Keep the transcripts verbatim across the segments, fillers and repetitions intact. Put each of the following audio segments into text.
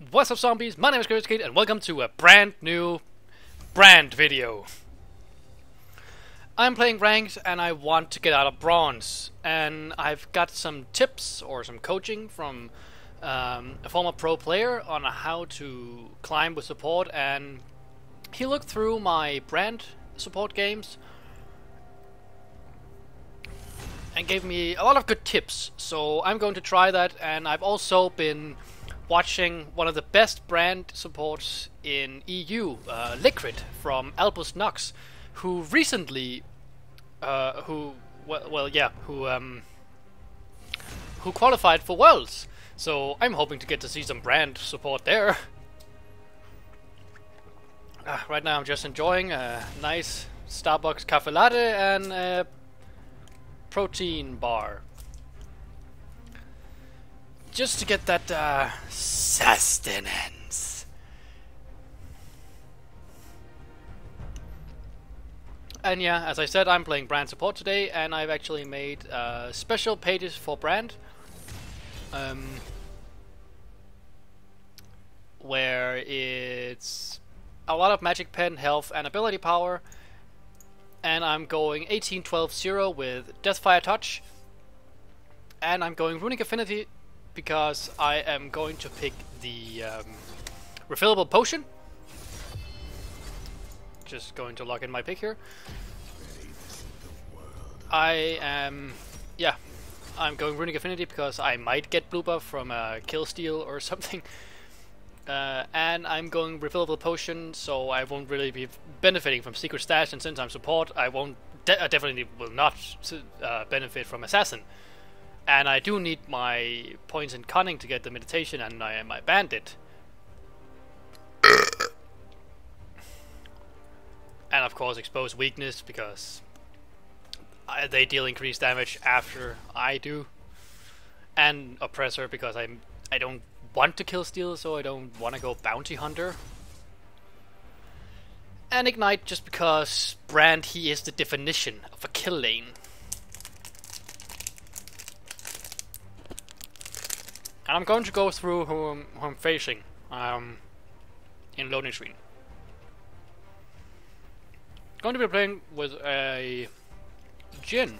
What's up, zombies? My name is Chris Kate, and welcome to a brand new brand video. I'm playing ranked, and I want to get out of bronze, and I've got some tips or some coaching from um, a former pro player on how to climb with support, and he looked through my brand support games and gave me a lot of good tips. So I'm going to try that, and I've also been watching one of the best brand supports in E U, uh, Liquid from Albus Nox, who recently, uh, who well, well, yeah, who um, who qualified for Worlds. So I'm hoping to get to see some brand support there. Uh, right now I'm just enjoying a nice Starbucks cafe latte and a protein bar, just to get that uh, sustenance. And yeah, as I said, I'm playing brand support today, and I've actually made uh, special pages for brand, um, where it's a lot of magic pen, health, and ability power. And I'm going eighteen twelve zero with Deathfire Touch, and I'm going Runic Affinity because I am going to pick the um, refillable potion. Just going to log in my pick here. I am, yeah, I'm going Runic Affinity because I might get blue buff from a kill steal or something. Uh, and I'm going refillable potion, so I won't really be benefiting from secret stash, and since I'm support, I won't, de I definitely will not uh, benefit from assassin. And I do need my points in cunning to get the meditation and I, my bandit. And of course expose weakness, because I, they deal increased damage after I do. And oppressor, because I'm I don't want to kill steal, so I don't want to go bounty hunter. And ignite, just because brand, he is the definition of a kill lane. And I'm going to go through who I'm, who I'm facing um, in loading screen. Going to be playing with a Jhin.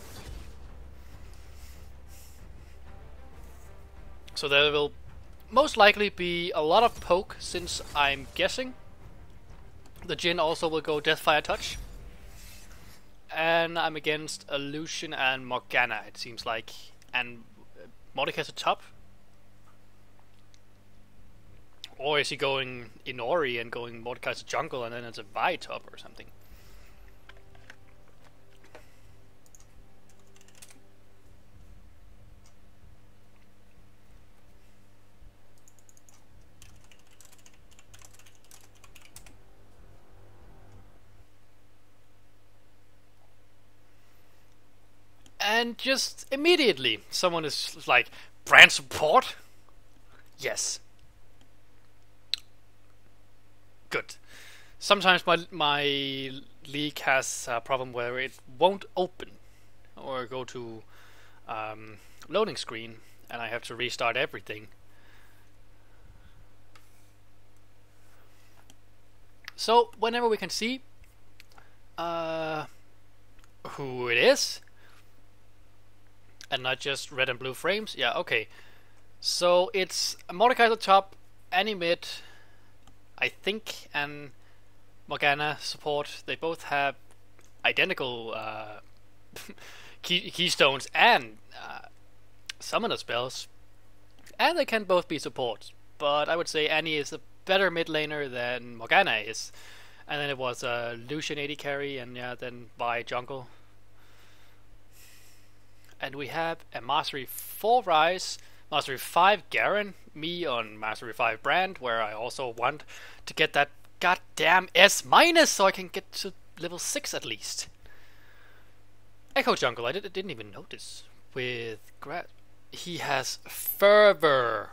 So there will most likely be a lot of poke, since I'm guessing the Jhin also will go Deathfire Touch. And I'm against Illusion and Morgana, it seems like, and Mordekaiser top. Or is he going Inori and going Mordekaiser jungle, and then it's a Vi top or something? And just immediately, someone is like, brand support? Yes. Good. Sometimes my my league has a problem where it won't open or go to um, loading screen, and I have to restart everything. So whenever we can see uh, who it is, and not just red and blue frames. Yeah, okay. So it's Mordekaiser at the top, Annie mid, I think, and Morgana support. They both have identical uh, key keystones and uh, summoner spells, and they can both be support. But I would say Annie is a better mid laner than Morgana is. And then it was uh, Lucian eighty carry, and yeah, then by jungle. And we have a Mastery four Rise, Mastery five Garen, me on Mastery five Brand, where I also want to get that goddamn S minus so I can get to level six at least. Echo Jungle, I did, didn't even notice. With Gra he has Fervor.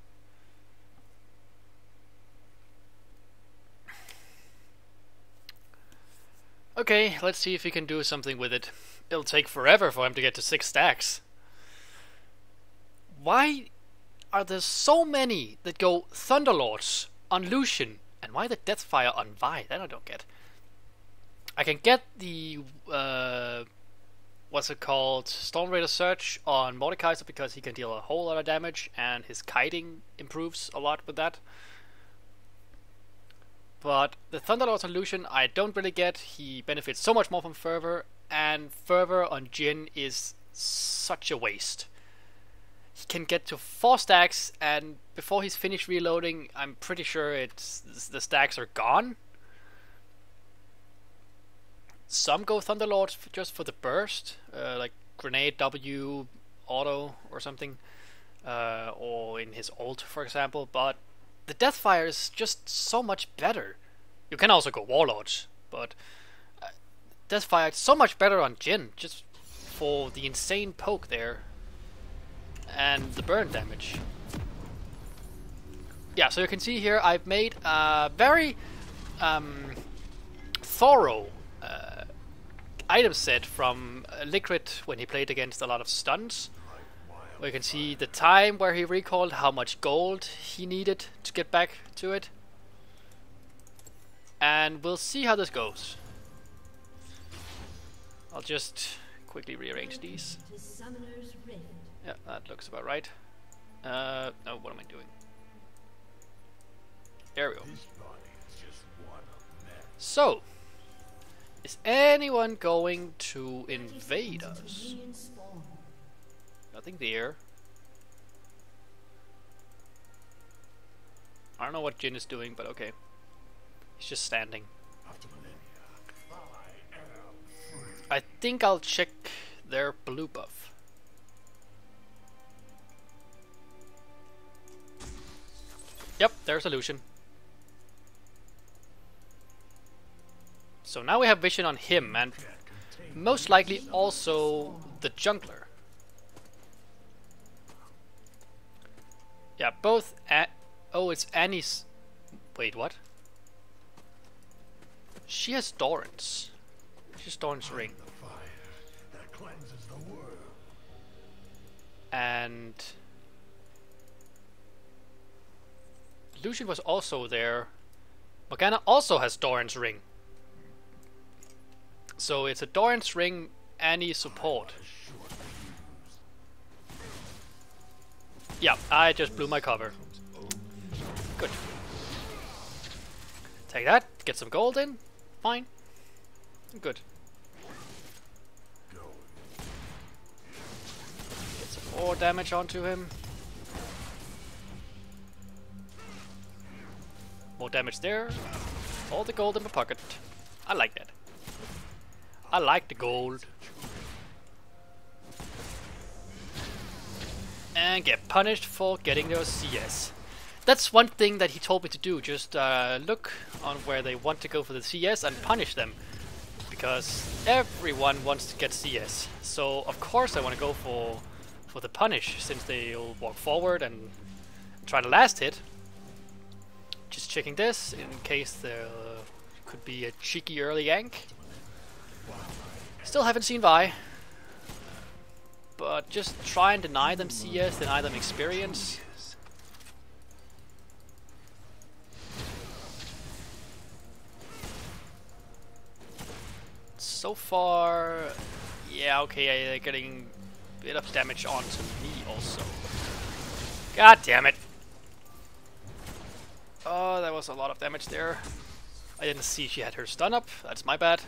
Okay, let's see if he can do something with it. It'll take forever for him to get to six stacks. Why are there so many that go Thunderlords on Lucian, and why the Deathfire on Vi? That I don't get. I can get the uh, what's it called, Storm Raider Surge on Mordekaiser because he can deal a whole lot of damage, and his kiting improves a lot with that. But the Thunderlords on Lucian I don't really get. He benefits so much more from Fervor, and Fervor on Jhin is such a waste. He can get to four stacks, and before he's finished reloading, I'm pretty sure it's the stacks are gone. Some go Thunderlords just for the burst, uh, like Grenade W auto or something, uh, or in his ult, for example. But the Deathfire is just so much better. You can also go Warlords, but uh, Deathfire is so much better on Jhin, just for the insane poke there and the burn damage. Yeah, so you can see here I've made a very um, thorough uh, item set from uh, Liquid when he played against a lot of stuns. Where you can see the time where he recalled, how much gold he needed to get back to it. And we'll see how this goes. I'll just quickly rearrange these. Yeah, that looks about right. Uh, no, what am I doing? There we go. So, is anyone going to invade us? Nothing there. I don't know what Jhin is doing, but okay. He's just standing. I think I'll check their blue buff. Yep, there's a Lucian. So now we have vision on him, and most likely also the jungler. Yeah, both. A oh, it's Annie's. Wait, what? She has Doran's. She has Doran's ring. And Lucian was also there. Morgana also has Doran's ring. So it's a Doran's ring, Annie support. Yeah, I just blew my cover. Good. Take that, get some gold in. Fine. Good. Get some more damage onto him. More damage there. All the gold in my pocket. I like that. I like the gold. And get punished for getting those C S. That's one thing that he told me to do. Just uh, look on where they want to go for the C S and punish them. Because everyone wants to get C S. So of course I want to go for for the punish, since they'll walk forward and try the last hit. Just checking this in case there could be a cheeky early yank. Still haven't seen Vi. But just try and deny them C S, deny them experience. So far, yeah, okay, they're getting a bit of damage onto me also. God damn it. Oh, that was a lot of damage there. I didn't see she had her stun up, that's my bad.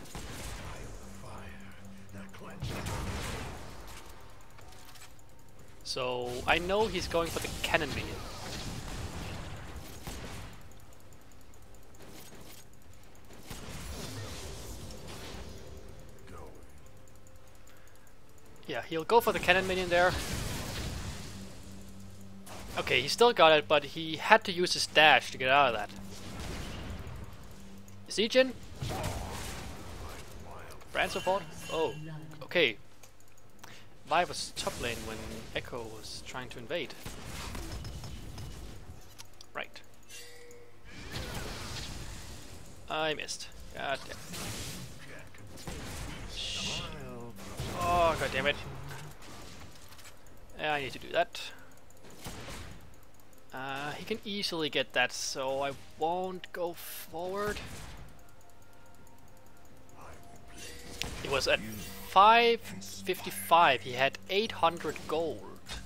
So, I know he's going for the cannon minion. Yeah, he'll go for the cannon minion there. Okay, he still got it, but he had to use his dash to get out of that. You see, Jhin? Brand support? Oh, okay. Vi was top lane when Echo was trying to invade. Right. I missed. God damn. Oh, god damn it. Yeah, I need to do that. he can easily get that, so I won't go forward. It was at five fifty-five. He had eight hundred gold.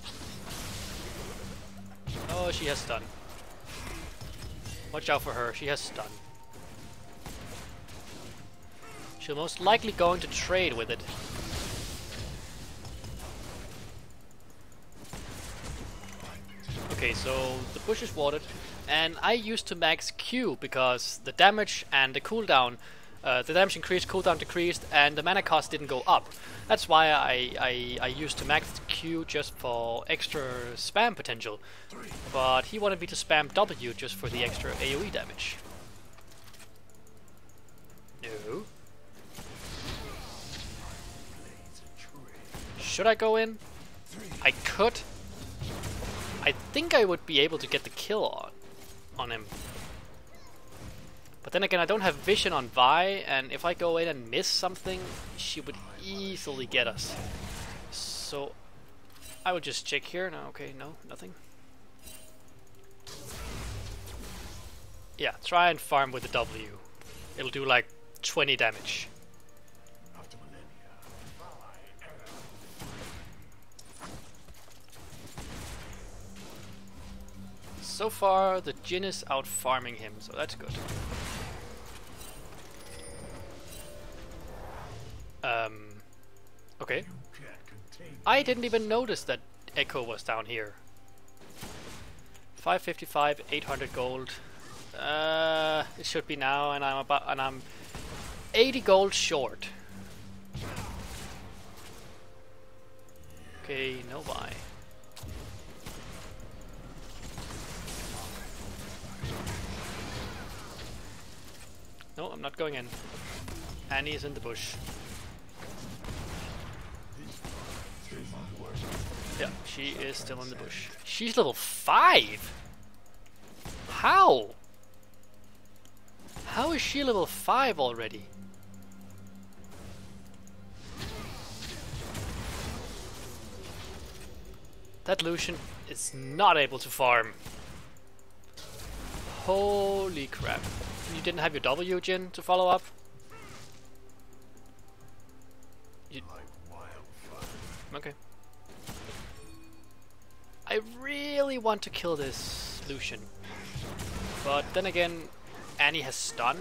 Oh, she has stun. Watch out for her. She has stun. She'll most likely going to trade with it. Okay, so the bush is watered, and I used to max Q because the damage and the cooldown, uh, the damage increased, cooldown decreased, and the mana cost didn't go up. That's why I, I, I used to max Q just for extra spam potential, but he wanted me to spam W just for the extra AoE damage. No. Should I go in? I could. I think I would be able to get the kill on, on him. But then again, I don't have vision on Vi, and if I go in and miss something, she would easily get us. So I would just check here. No, okay, no, nothing. Yeah, try and farm with the W. It'll do like twenty damage. So far, the Jhin is out farming him, so that's good. Um, okay. I didn't even notice that Echo was down here. five fifty-five, eight hundred gold. Uh, it should be now, and I'm about, and I'm eighty gold short. Okay, no buy. No, I'm not going in. Annie is in the bush. Yeah, she is still in the bush. She's level five? How? How is she level five already? That Lucian is not able to farm. Holy crap. You didn't have your W, Jhin, to follow up? You... Okay. I really want to kill this Lucian. But then again, Annie has stun.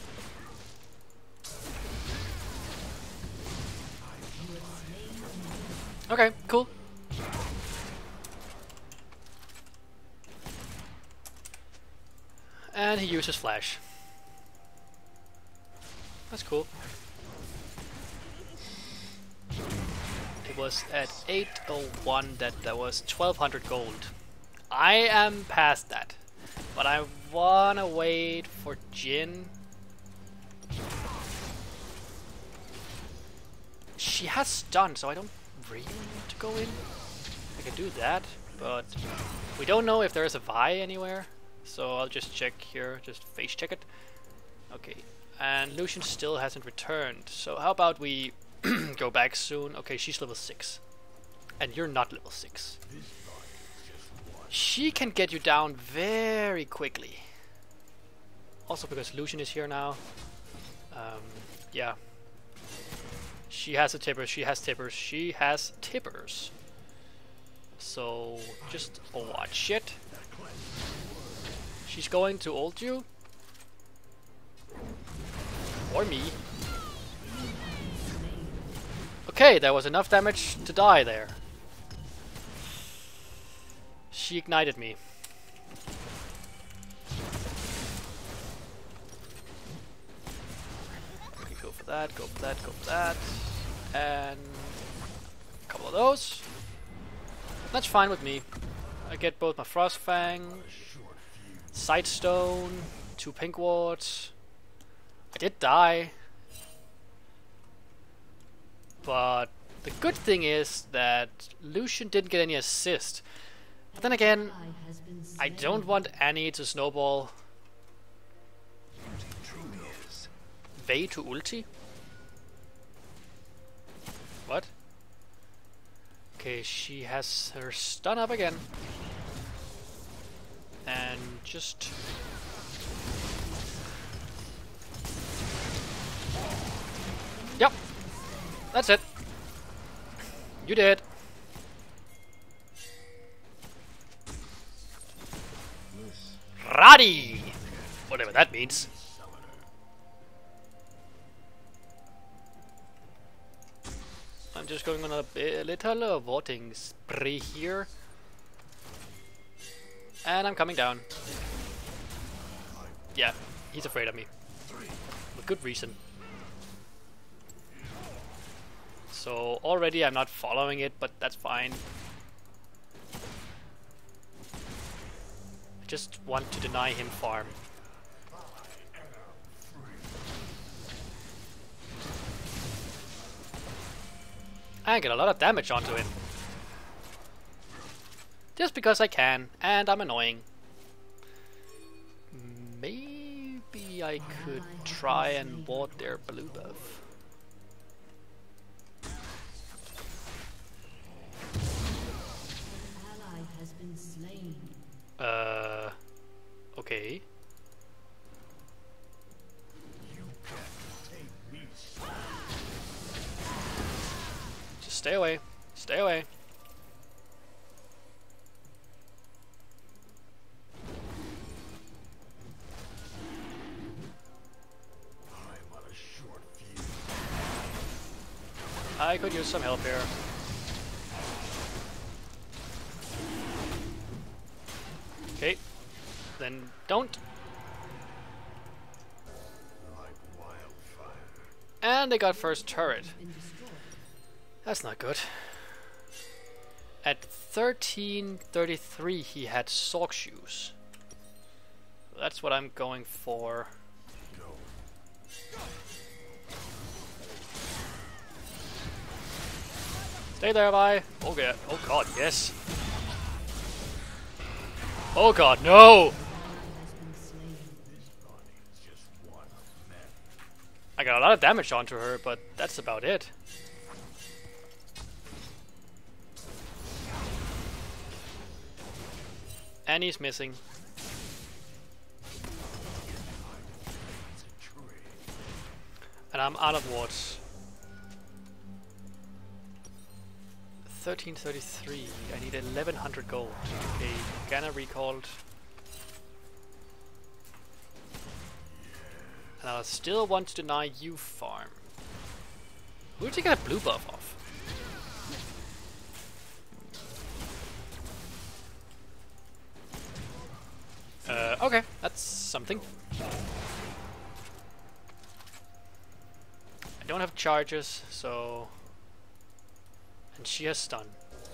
Okay, cool. And he uses flash. That's cool. It was at eight oh one that there was twelve hundred gold. I am past that, but I wanna wait for Jhin. She has stun, so I don't really want to go in. I can do that, but we don't know if there is a Vi anywhere, so I'll just check here, just face check it. Okay, and Lucian still hasn't returned, so how about we go back soon? Okay, she's level six, and you're not level six. She can get you down very quickly. Also because Lucian is here now. Um, yeah. She has a tipper, she has tippers, she has tippers. So just watch it. She's going to ult you. Or me. Okay, there was enough damage to die there. She ignited me. Okay, go for that, go for that, go for that. And a couple of those. That's fine with me. I get both my Frostfang, Sightstone, two Pink Wards. I did die. But the good thing is that Lucian didn't get any assist. But then again, I don't want Annie to snowball. Vey to ulti? What? Okay, she has her stun up again. And just... Yep. That's it. You did. Radi! Whatever that means. I'm just going on a, a little uh, voting spree here. And I'm coming down. Yeah, he's afraid of me. With good reason. So already I'm not following it, but that's fine. I just want to deny him farm. I get a lot of damage onto him. Just because I can, and I'm annoying. Maybe I could try and ward their blue buff. Uh, okay. Just stay away. Stay away. I could use some help here. Okay, then don't. And they got first turret. That's not good. At thirteen thirty-three he had sock shoes. That's what I'm going for. Stay there, bye. Okay. Oh god, yes. Oh god, no! I got a lot of damage onto her, but that's about it. And he's missing. And I'm out of wards. thirteen thirty-three. I need eleven hundred gold. Okay, Ganna recalled. And I still want to deny you farm. Who did you get blue buff off? Uh, okay, that's something. I don't have charges, so... And she has stun.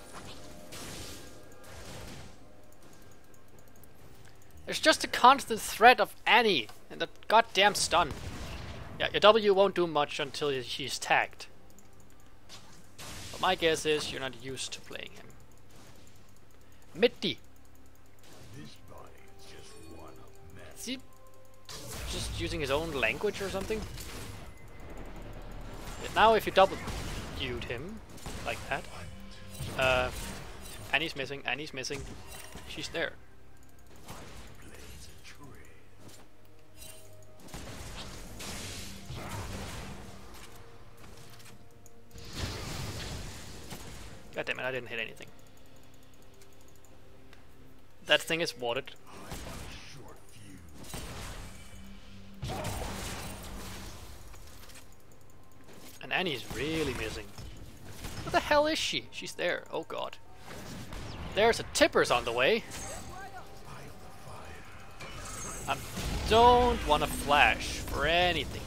There's just a constant threat of Annie and that goddamn stun. Yeah, your W won't do much until she's tagged. But my guess is you're not used to playing him. Mitty. Is he just using his own language or something? Yeah, now if you double U'd him like that. Uh, Annie's missing, Annie's missing. She's there. God damn it, I didn't hit anything. That thing is warded. And Annie's really missing. Where the hell is she? She's there. Oh god. There's a Tippers on the way. I don't want to flash for anything.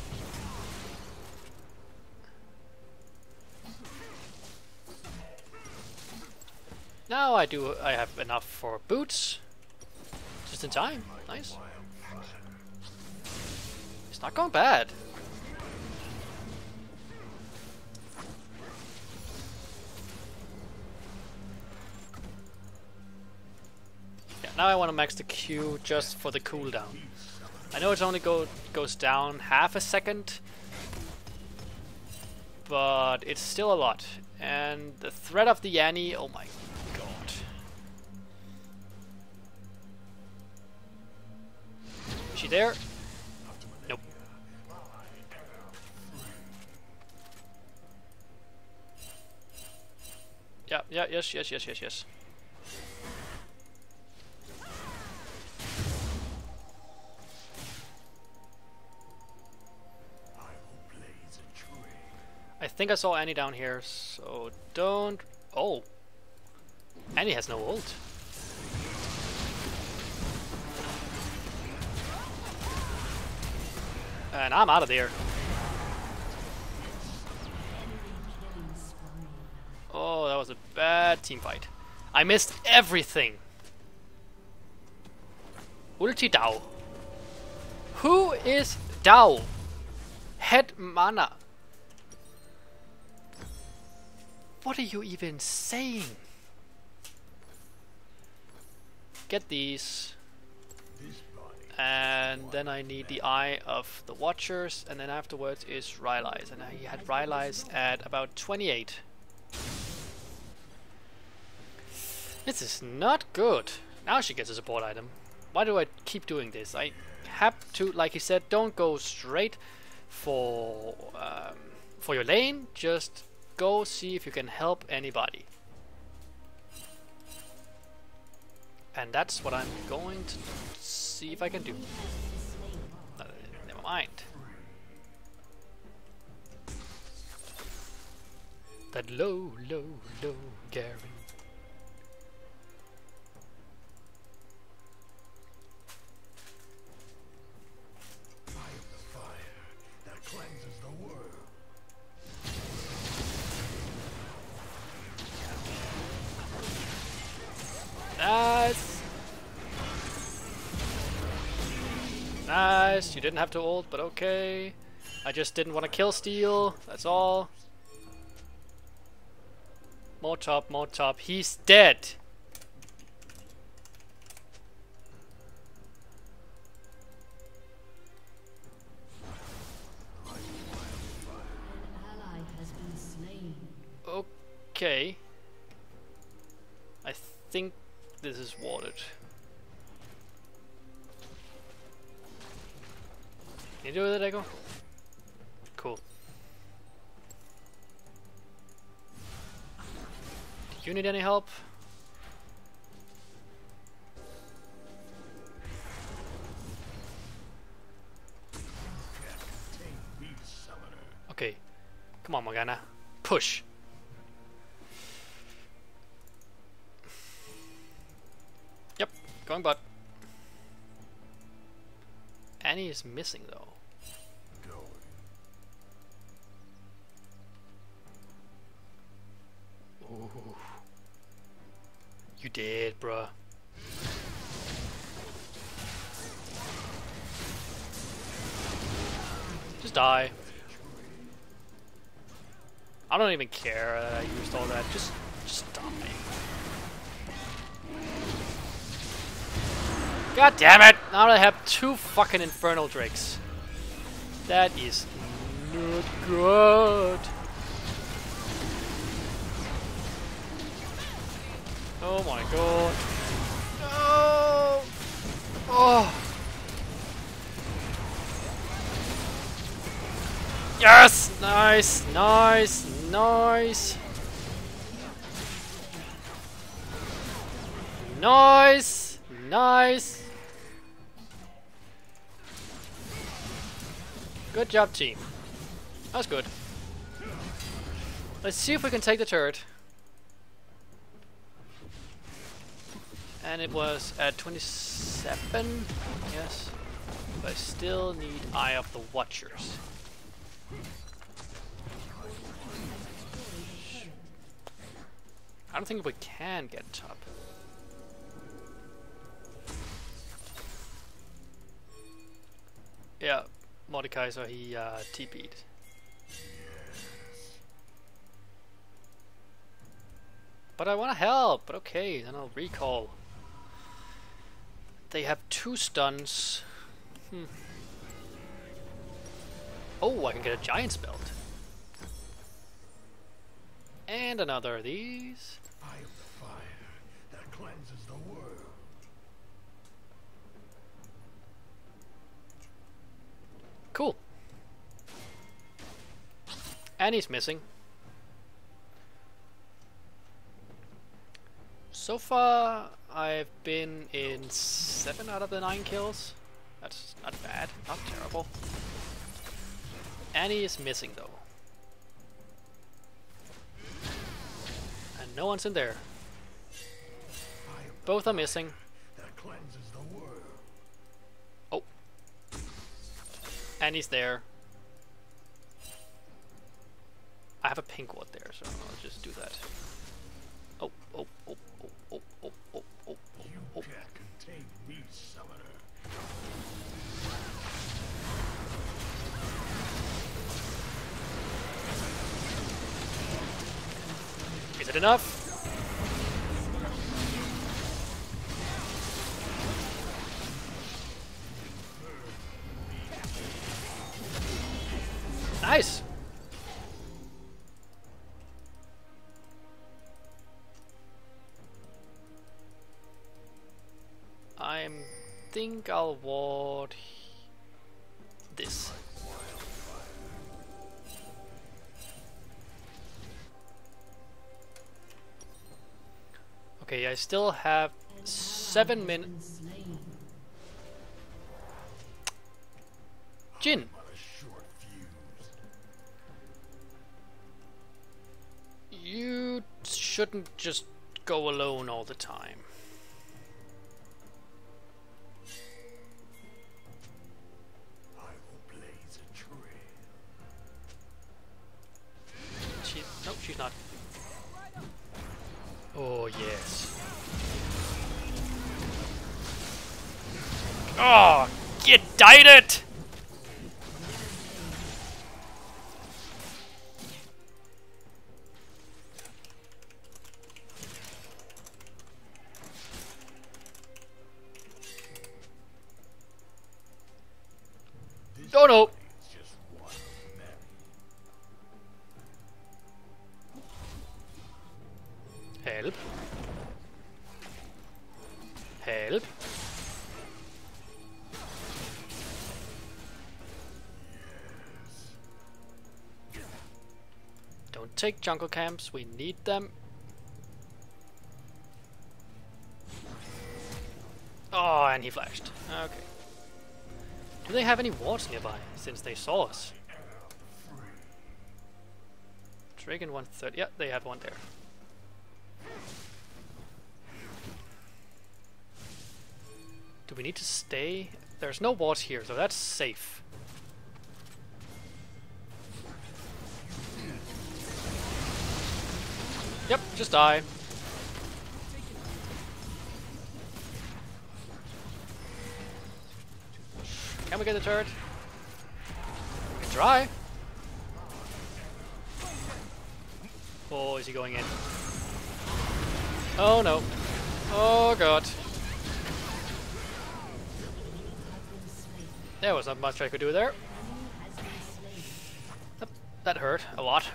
Now I do. I have enough for boots. Just in time. Nice. It's not going bad. Yeah, now I want to max the Q just for the cooldown. I know it only go goes down half a second, but it's still a lot. And the threat of the Annie, oh my god. she there? Nope. Yeah, yeah, yes, yes, yes, yes, yes. I think I saw Annie down here, so don't... Oh! Annie has no ult. And I'm out of there. Oh, that was a bad team fight. I missed everything. Ulti Dao. Who is Dao? Head mana. What are you even saying? Get these. And then I need the Eye of the Watchers, and then afterwards is Rylai's. And I had Rylai's at about twenty-eight. This is not good. Now she gets a support item. Why do I keep doing this? I have to, like he said, don't go straight for um, for your lane. Just go see if you can help anybody. And that's what I'm going to see if I can do. Uh, never mind. That low, low, low Garen. Nice! Nice! You didn't have to ult, but okay. I just didn't want to kill Steel, that's all. More top, more top. He's dead! Okay. I think this is watered. Can you do it, Echo? Cool. Do you need any help? Okay. Come on, Morgana. Push! Yep, going bot. Annie is missing though. Ooh. You did, bruh. Just die. I don't even care that I used all that. Just, just die. God damn it! Now I have two fucking Infernal Drakes. That is not good. Oh my god. No! Oh! Yes! Nice! Nice! Nice! Nice! Nice! Good job, team. That was good. Let's see if we can take the turret. And it was at twenty-seven, yes. But I still need Eye of the Watchers. I don't think we can get top. Yeah, Mordecai, so he uh, T P'd. But I want to help, but okay, then I'll recall. They have two stuns. Hmm. Oh, I can get a Giant's Belt. And another of these. Eye of the fire that cleanses the world. Cool. And he's missing. So far, I've been in seven out of the nine kills. That's not bad, not terrible. Annie is missing though. And no one's in there. Both are missing. Oh. Annie's there. I have a pink ward there, so I'll just do that. Oh, oh, oh, oh, oh, oh, oh, oh, oh, oh. Is it enough? Nice! I think I'll ward this. Okay, I still have seven minutes. Jhin! You shouldn't just go alone all the time. She, no, she's not. Oh, yes. Oh, get died it! Oh no! Help. Help. Don't take jungle camps, we need them. Oh, and he flashed. Okay. Do they have any wards nearby, since they saw us? Dragon one thirty. Yeah, they have one there. Do we need to stay? There's no wards here, so that's safe. Yep, just die. Can we get the turret? We can try. Oh, is he going in? Oh no. Oh god. There was not much I could do there. That, that hurt a lot.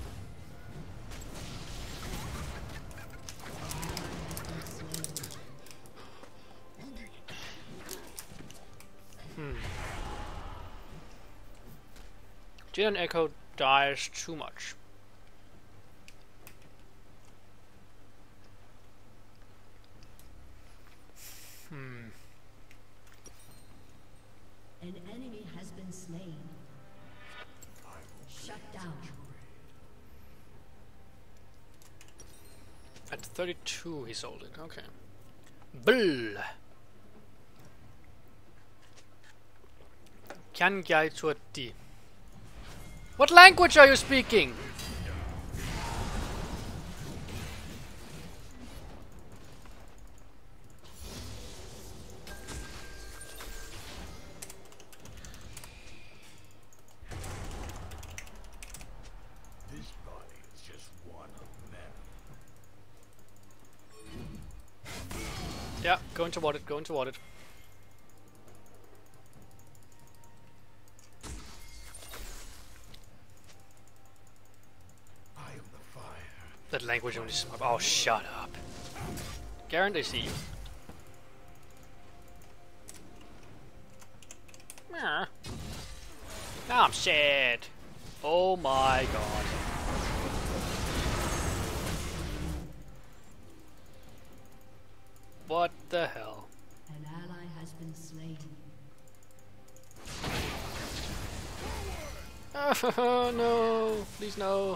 Hmm. Jhin and Echo dies too much. Hmm. An enemy has been slain. Shut down. At thirty-two he sold it, okay. Bull! Kan jeg tutti? What language are you speaking? Yeah, going toward it, going toward it. I am the fire. That language only smoke. Oh, shut up. Garen, they see you. Meh. I'm shit. Oh my god. What the hell? An ally has been slain. Oh no, please no.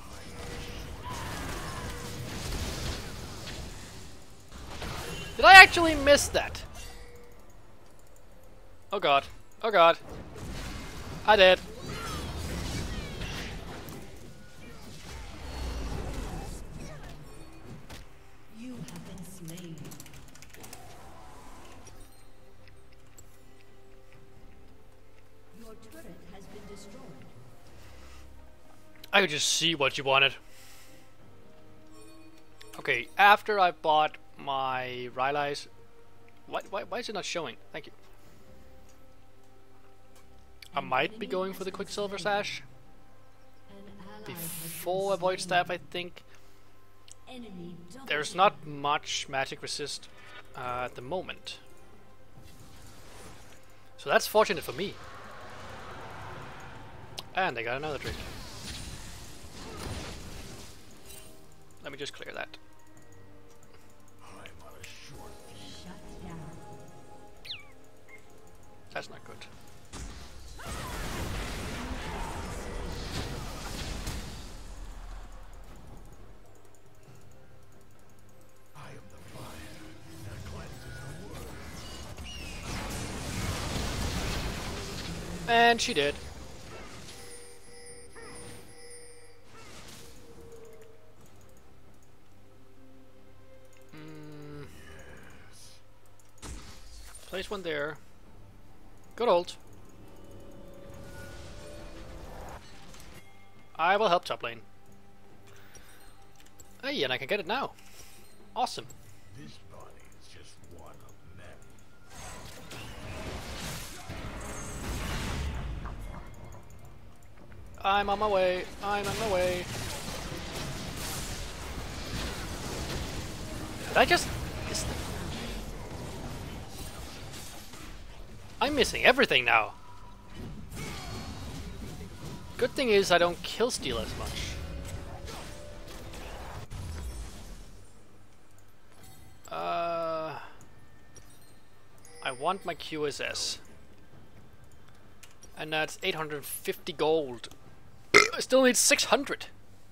Did I actually miss that? Oh god. Oh god. I did. You have been slain. Your turret has been destroyed. I could just see what you wanted. Okay, after I bought my Rylai's... Why, why, why is it not showing? Thank you. I might be going for the Quicksilver Sash. Before I Void Staff, I think. Enemy double There's kill. not much magic resist uh, at the moment. So that's fortunate for me. And I got another drink. Let me just clear that. Shut down. That's not good. And she did. Mm. Place one there. Good old. I will help top lane. Hey, and I can get it now. Awesome. This body is just one of many. I'm on my way. I'm on my way. Did I just miss the... I'm missing everything now. Good thing is I don't kill steal as much. Uh, I want my Q S S. And that's eight hundred fifty gold. I still need six hundred.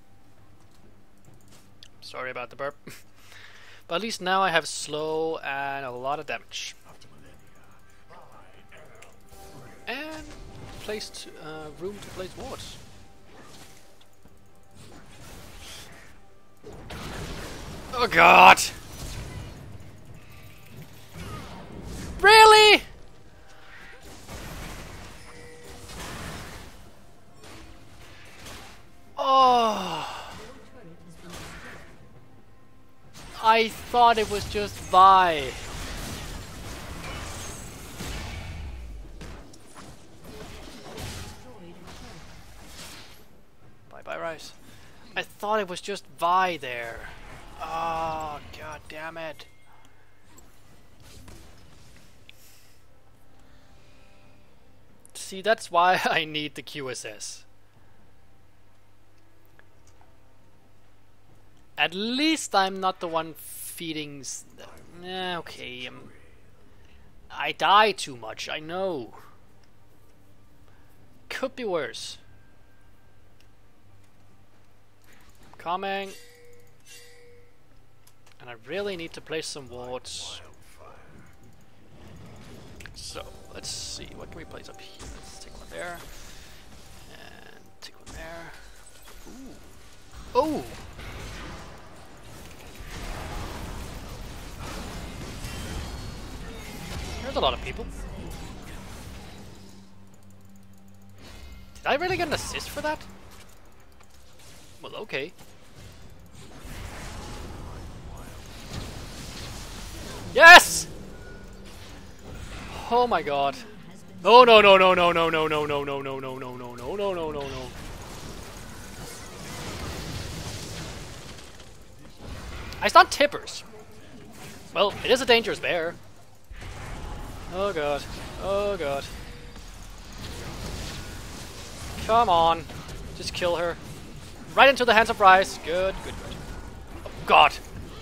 Sorry about the burp. But at least now I have slow and a lot of damage. And placed uh, room to place wards. Oh god! Really? Oh! I thought it was just Vi. Bye bye, Rice. I thought it was just Vi there. Oh, god damn it. See, that's why I need the Q S S. At least I'm not the one feeding... S eh, okay, um, I die too much, I know. Could be worse. Coming. And I really need to place some wards. So, let's see, what can we place up here? Let's take one there. And take one there. Ooh. Oh! There's a lot of people. Did I really get an assist for that? Well, okay. Yes! Oh my god. No, no, no, no, no, no, no, no, no, no, no, no, no, no, no, no, no, no, no. I stunned Tippers. Well, it is a dangerous bear. Oh god. Oh god. Come on. Just kill her. Right into the hands of Rise. Good, good, good. Oh, God.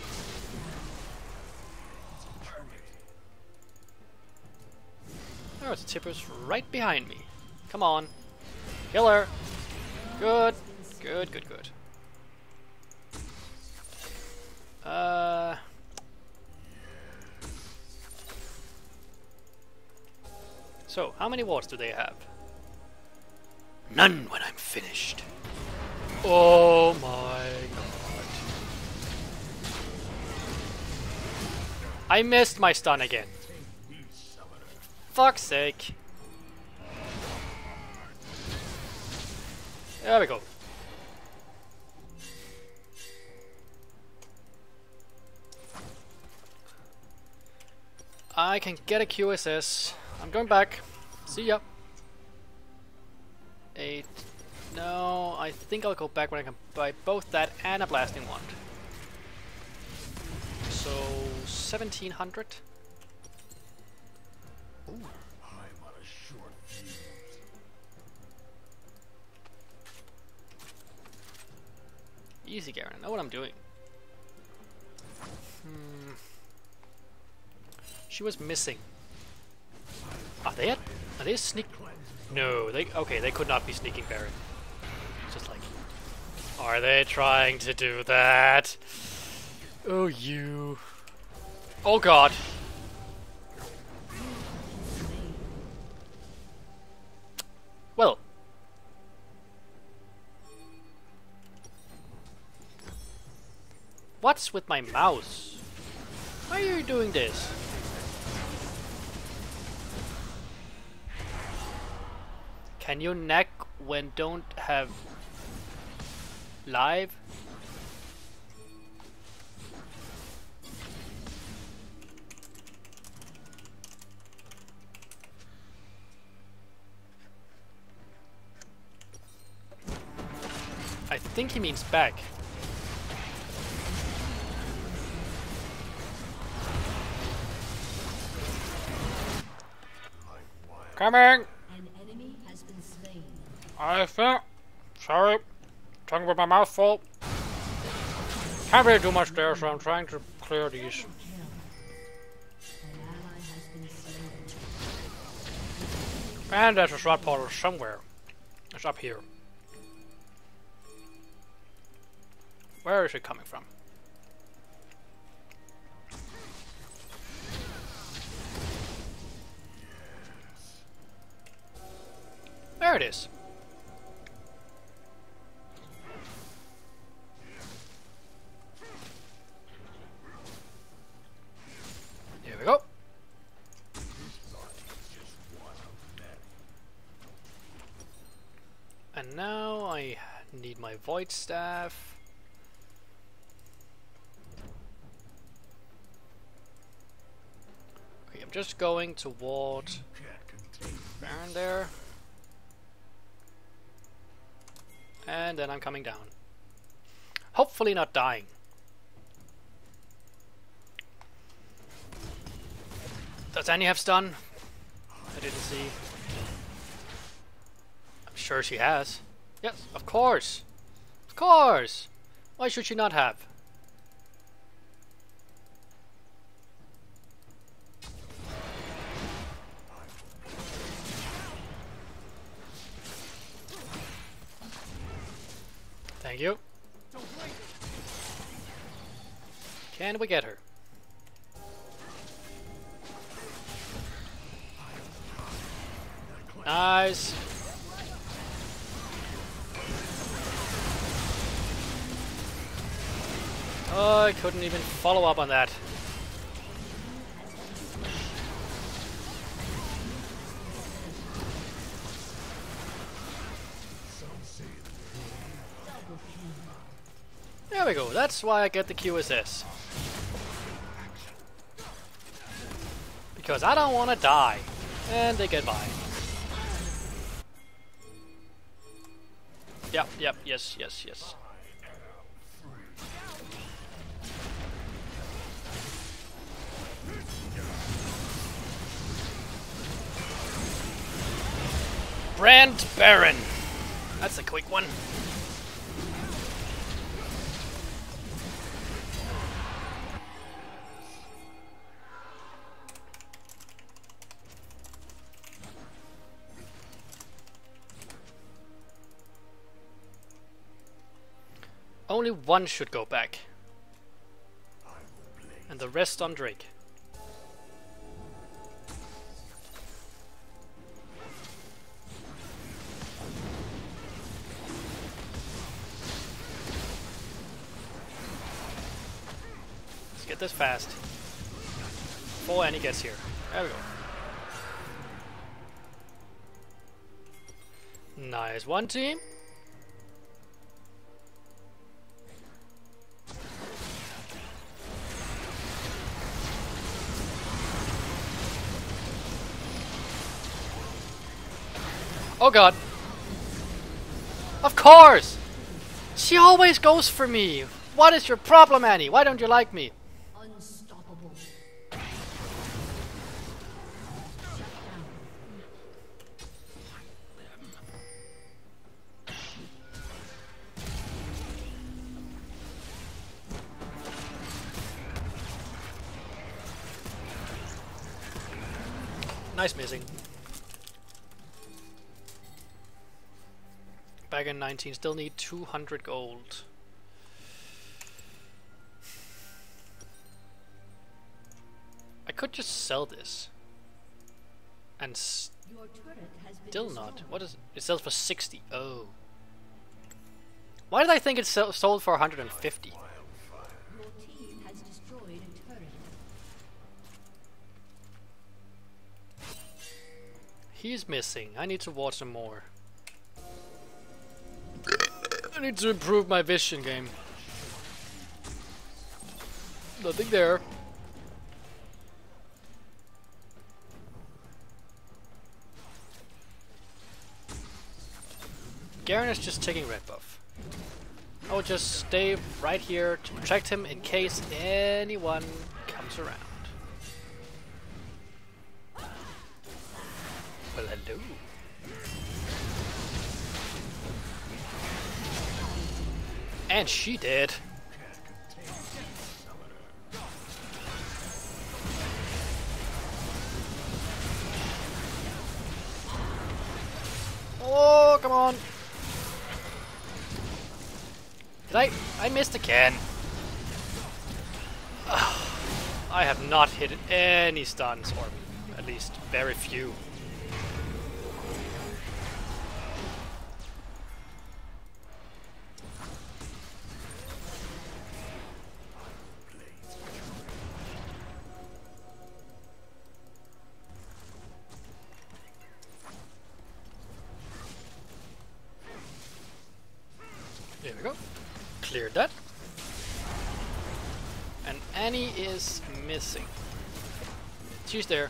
Oh, it's Tipper's right behind me. Come on. Kill her. Good. Good, good, good. Uh... So, how many wards do they have? None when I'm finished. Oh my god. I missed my stun again. Fuck's sake. There we go. I can get a Q S S. I'm going back. See ya. Eight. No, I think I'll go back when I can buy both that and a blasting wand. So seventeen hundred. Ooh. I'm on a short fuse. Easy, Garen. I know what I'm doing. Hmm. She was missing. Are they at? Are they sneak? No, they okay. They could not be sneaking Baron. It's just like, are they trying to do that? Oh, you. Oh God. Well. What's with my mouse? Why are you doing this? Can you neck when don't have live? I think he means back. Coming! An enemy has been slain. I think. Sorry. Tongue with my mouth full. Can't really do much there, so I'm trying to clear these. Kill. An ally has been slain. And there's a slot portal somewhere. It's up here. Where is it coming from? There it is. Here we go. And now I need my Void Staff. Okay, I'm just going toward Baron there. And then I'm coming down. Hopefully not dying. Does Annie have stun? I didn't see. I'm sure she has. Yes, of course. Of course! Why should she not have? Thank you. Can we get her? Nice. Oh, I couldn't even follow up on that. There we go, that's why I get the Q S S. Because I don't want to die. And they get by. Yep, yep, yes, yes, yes. Brand Baron. That's a quick one. Only one should go back. And the rest on Drake. Let's get this fast. Before Annie gets here. There we go. Nice one, team. Oh god. Of course! She always goes for me! What is your problem, Annie? Why don't you like me? Unstoppable. Nice missing. Back in nineteen, still need two hundred gold. I could just sell this. And s Your turret has been still not. destroyed. What is it? It sells for sixty. Oh. Why did I think it sell sold for one hundred fifty? Your team has destroyed a turret. He's missing. I need to watch him more. I need to improve my vision game. Nothing there. Garen is just taking red buff. I will just stay right here to protect him in case anyone comes around. Well, hello. And she did. Oh, come on. Did I? I missed again. Ugh. I have not hit any stuns, or at least very few. There we go. Cleared that. And Annie is missing. She's there.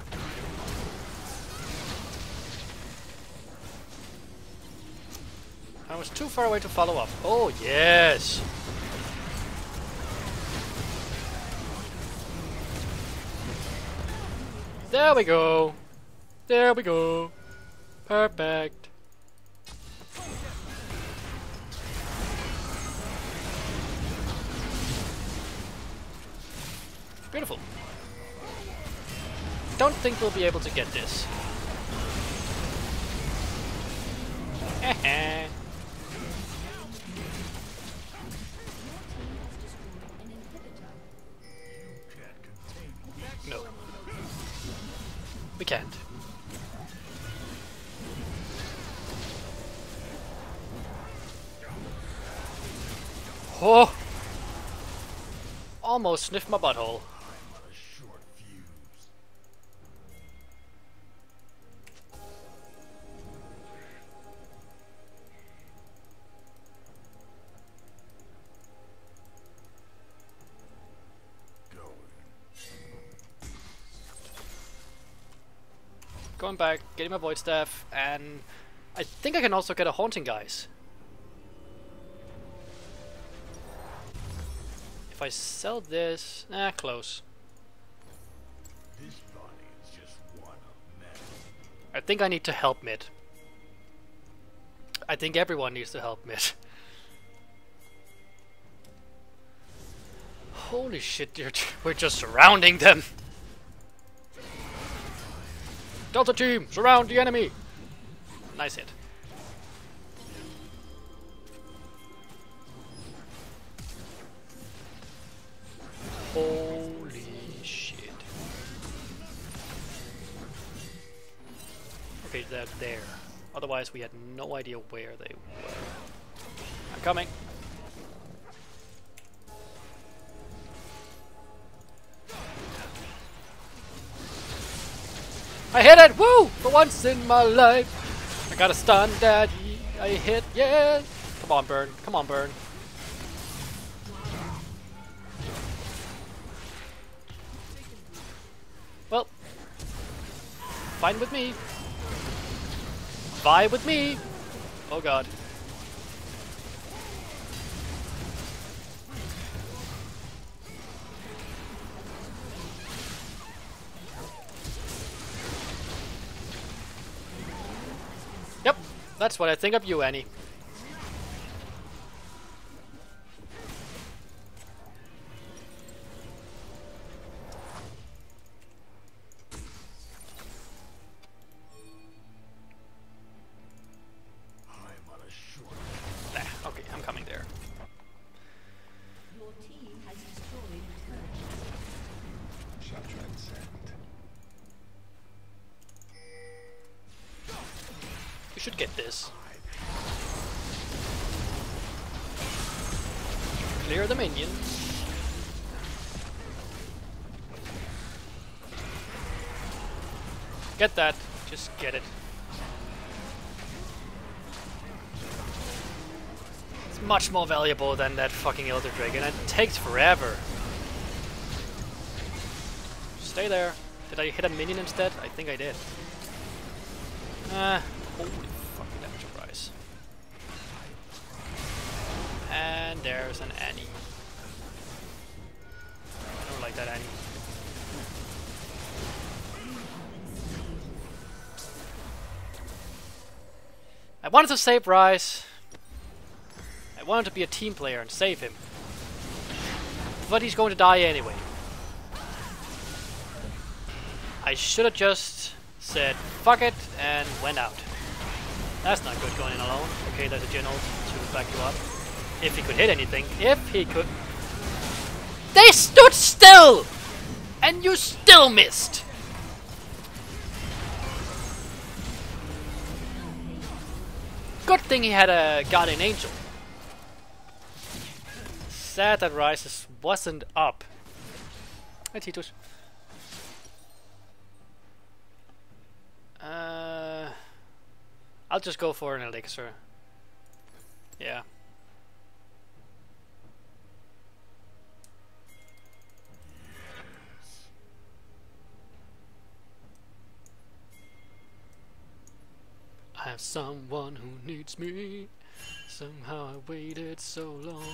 I was too far away to follow up. Oh, yes! There we go! There we go! Perfect! Beautiful. Don't think we'll be able to get this. Heh. No. We can't. Oh! Almost sniffed my butthole. Going back, getting my void staff, and I think I can also get a haunting guys. If I sell this, nah, close. This body is just one of many. I think I need to help mid. I think everyone needs to help mid. Holy shit, dude. We're just surrounding them. Delta team, surround the enemy. Nice hit. Holy shit. Okay, they're there. Otherwise, we had no idea where they were. I'm coming. I hit it! Woo! For once in my life. I got a stun, daddy. I hit, yeah! Come on, burn. Come on, burn. Well, fine with me. Vie with me. Oh god. Yep, that's what I think of you, Annie. Okay, I'm coming there. Your team has destroyed a turret. Shall transcend. You should get this. Clear the minions. Get that. Just get it. Much more valuable than that fucking Elder Dragon. It takes forever. Stay there. Did I hit a minion instead? I think I did. Ah, holy fucking damage of Rise. And there's an Annie. I don't like that Annie. I wanted to save Rise. I wanted to be a team player and save him. But he's going to die anyway. I should have just said fuck it and went out. That's not good going in alone. Okay, there's a Jhin ult to back you up. If he could hit anything. If he could. They stood still! And you still missed! Good thing he had a Guardian Angel. Sad that Rises wasn't up. Hi Titus. Uh, I'll just go for an elixir. Yeah. I have someone who needs me. Somehow I waited so long.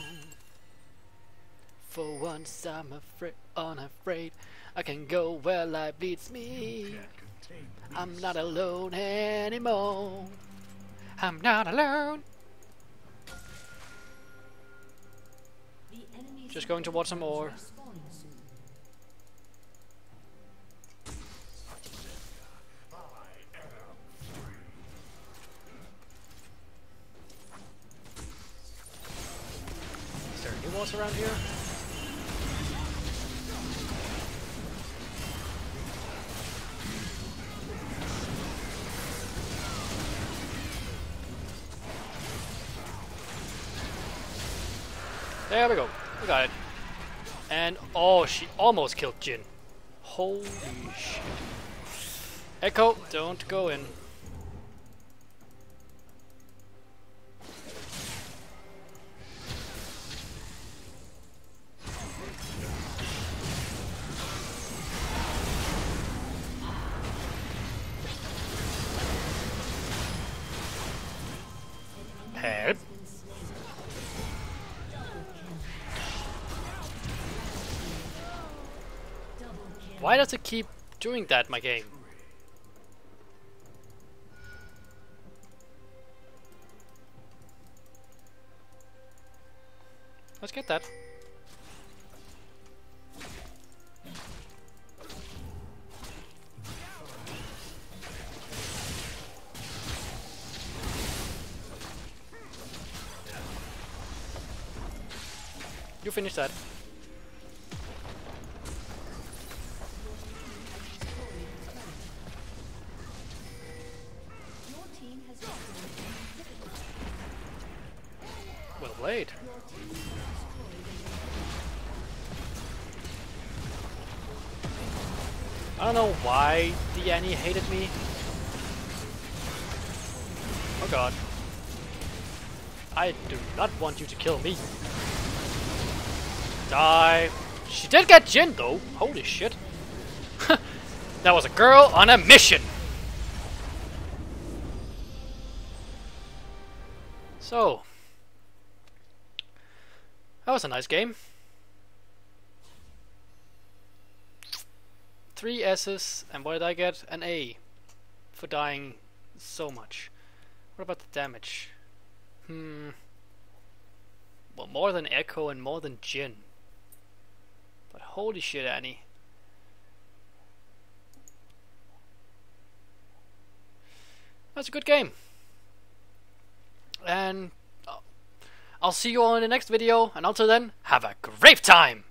For once I'm afraid, unafraid. I can go where life leads me. I'm not alone anymore. I'm not alone. Just going to watch some more. Is there any walls around here? There we go. We got it. And oh, she almost killed Jhin. Holy shit. Echo, don't go in. Help. Why does it keep doing that, my game? let's get that. You finish that. Your team has destroyed an inhibitor. Well played. Your team has destroyed I don't know why the Annie hated me. Oh god. I do not want you to kill me. Die. She did get Jin though. Holy shit. That was a girl on a mission. So. That was a nice game. Three S's, and what did I get? An A. For dying so much. What about the damage? Hmm. Well, more than Echo and more than Jin. But holy shit, Annie. That's a good game. And uh, I'll see you all in the next video. And until then, have a great time!